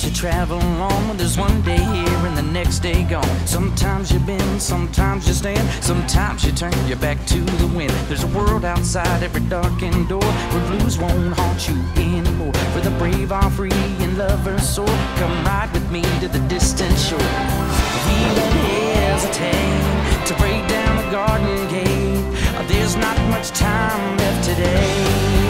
that you travel on, when there's one day here and the next day gone. Sometimes you bend, sometimes you stand, sometimes you turn your back to the wind. There's a world outside every darkened door where blues won't haunt you anymore. For the brave are free and lovers soar. Come ride with me to the distant shore. He won't hesitate to break down the garden gate. There's not much time left today.